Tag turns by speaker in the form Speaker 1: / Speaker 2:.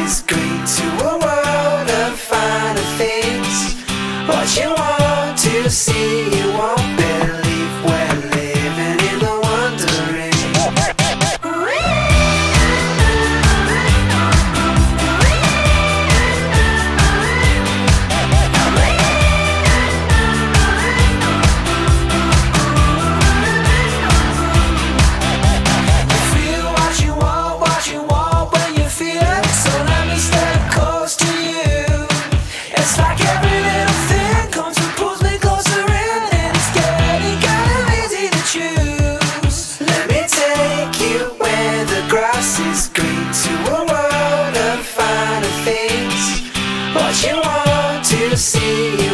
Speaker 1: is green to a world of finer things. What you want to see, you won't believe. We're living in the wondering. Is green to a world of finer things. What you want to see.